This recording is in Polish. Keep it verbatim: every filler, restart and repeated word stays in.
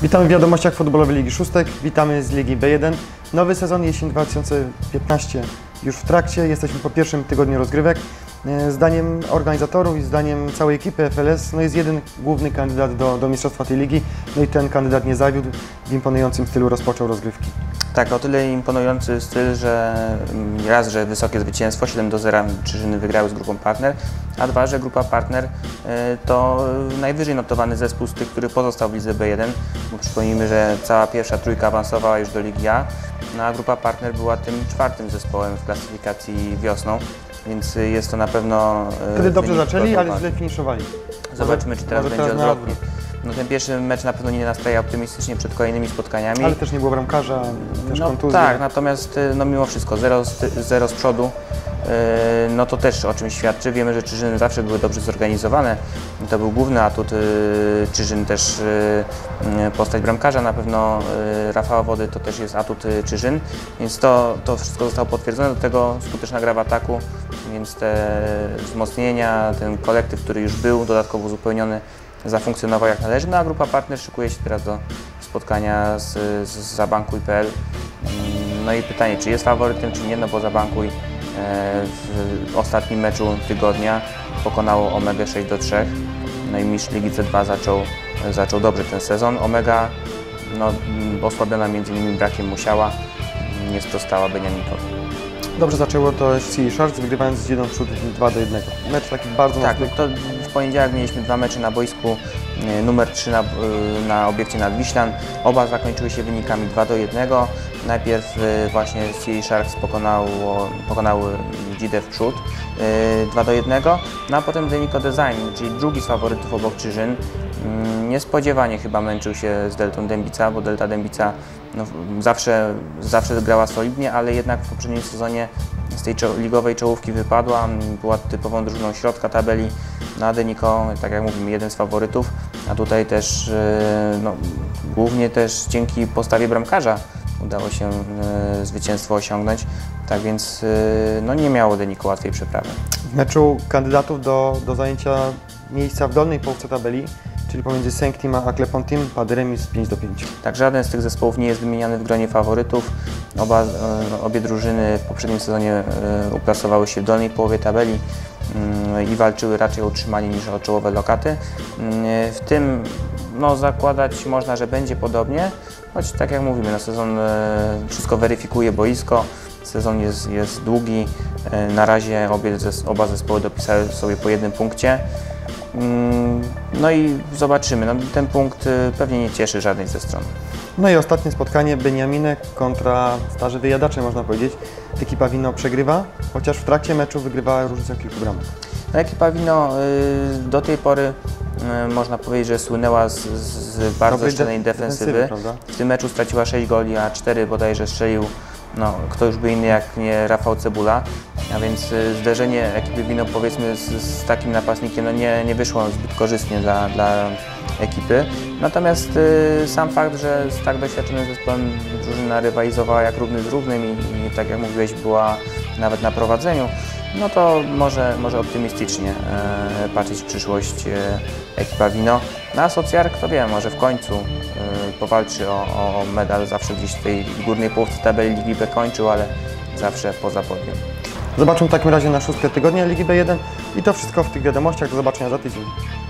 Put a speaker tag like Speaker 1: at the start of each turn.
Speaker 1: Witamy w wiadomościach futbolowej Ligi Szóstek, witamy z Ligi B jeden. Nowy sezon jesień dwa tysiące piętnaście już w trakcie, jesteśmy po pierwszym tygodniu rozgrywek. Zdaniem organizatorów i zdaniem całej ekipy F L S no jest jeden główny kandydat do, do mistrzostwa tej ligi, no i ten kandydat nie zawiódł, w imponującym stylu rozpoczął rozgrywki.
Speaker 2: Tak, o tyle imponujący styl, że raz, że wysokie zwycięstwo, siedem do zera drużyny wygrały z grupą Partner, a dwa, że grupa Partner to najwyżej notowany zespół z tych, który pozostał w lidze B jeden, bo przypomnijmy, że cała pierwsza trójka awansowała już do Ligi A, no a grupa Partner była tym czwartym zespołem w klasyfikacji wiosną, więc jest to na pewno...
Speaker 1: Wtedy dobrze zaczęli, ale źle finiszowali.
Speaker 2: Zobaczymy, czy teraz będzie odwrotnie. No ten pierwszy mecz na pewno nie nastraja optymistycznie przed kolejnymi spotkaniami.
Speaker 1: Ale też nie było bramkarza, też
Speaker 2: no,
Speaker 1: kontuzji.
Speaker 2: Tak, natomiast no mimo wszystko zero z, zero z przodu, yy, no to też o czymś świadczy. Wiemy, że Czyżyny zawsze były dobrze zorganizowane. To był główny atut yy, Czyżyn, też yy, postać bramkarza na pewno yy, Rafała Wody to też jest atut yy, Czyżyn, więc to, to wszystko zostało potwierdzone. Do tego skuteczna gra w ataku, więc te wzmocnienia, ten kolektyw, który już był dodatkowo uzupełniony, zafunkcjonował jak należy, no a grupa Partner szykuje się teraz do spotkania z, z Zabankuj kropka p l. No i pytanie, czy jest faworytem, czy nie, no bo Zabankuj w ostatnim meczu tygodnia pokonało Omegę sześć do trzech, no i mistrz Ligi C dwa zaczął, zaczął dobrze ten sezon. Omega no, osłabiona między innymi brakiem Musiała, nie sprostała Beniaminkowi.
Speaker 1: Dobrze zaczęło to F C Sharks, wygrywając z jedną przód dwa do jednego. Mecz taki bardzo
Speaker 2: Tak,
Speaker 1: mocny.
Speaker 2: to w poniedziałek mieliśmy dwa mecze na boisku, numer trzy na, na obiekcie Nadwiślan. Oba zakończyły się wynikami dwa do jednego. Najpierw właśnie F C Sharks pokonało, pokonały Dzidę w przód dwa do jednego, no a potem Denico Design, czyli drugi z faworytów obok Czyżyn. Niespodziewanie chyba męczył się z Deltą Dębica, bo Delta Dębica no, zawsze, zawsze grała solidnie, ale jednak w poprzednim sezonie z tej ligowej czołówki wypadła, była typową drużyną środka tabeli, no a Denico, tak jak mówimy, jeden z faworytów, a tutaj też no, głównie też dzięki postawie bramkarza udało się y, zwycięstwo osiągnąć, tak więc y, no, nie miało Denico łatwiej przeprawy.
Speaker 1: W meczu kandydatów do, do zajęcia miejsca w dolnej połówce tabeli, czyli pomiędzy Sanctim a Klepontim, padł remis pięć do pięciu.
Speaker 2: Tak, żaden z tych zespołów nie jest wymieniany w gronie faworytów. Oba, obie drużyny w poprzednim sezonie uplasowały się w dolnej połowie tabeli i walczyły raczej o utrzymanie niż o czołowe lokaty. W tym no, zakładać można, że będzie podobnie, choć tak jak mówimy, no, sezon wszystko weryfikuje boisko, sezon jest, jest długi, na razie obie, oba zespoły dopisały sobie po jednym punkcie. No i zobaczymy, no, ten punkt pewnie nie cieszy żadnej ze stron.
Speaker 1: No i ostatnie spotkanie, Beniaminek kontra starzy wyjadacze, można powiedzieć. Ekipa Wino przegrywa, chociaż w trakcie meczu wygrywała różnicą kilku bramek.
Speaker 2: No, ekipa Wino y, do tej pory y, można powiedzieć, że słynęła z, z bardzo szczelnej de defensywy. defensywy w tym meczu straciła sześć goli, a cztery bodajże strzelił no, kto już by inny jak nie Rafał Cebula, a więc y, zderzenie ekipy Wino powiedzmy z, z takim napastnikiem no, nie, nie wyszło zbyt korzystnie dla, dla ekipy. Natomiast y, sam fakt, że z tak doświadczonym zespołem drużyna rywalizowała jak równy z równym i, i tak jak mówiłeś była nawet na prowadzeniu, no to może, może optymistycznie e, patrzeć w przyszłość e, ekipa Wino. Na Asocjar, kto wie, może w końcu e, powalczy o, o medal, zawsze gdzieś w tej górnej połówce tabeli Ligi B kończył, ale zawsze poza podium.
Speaker 1: Zobaczymy w takim razie na szóstkę tygodnia Ligi B jeden i to wszystko w tych wiadomościach. Do zobaczenia za tydzień.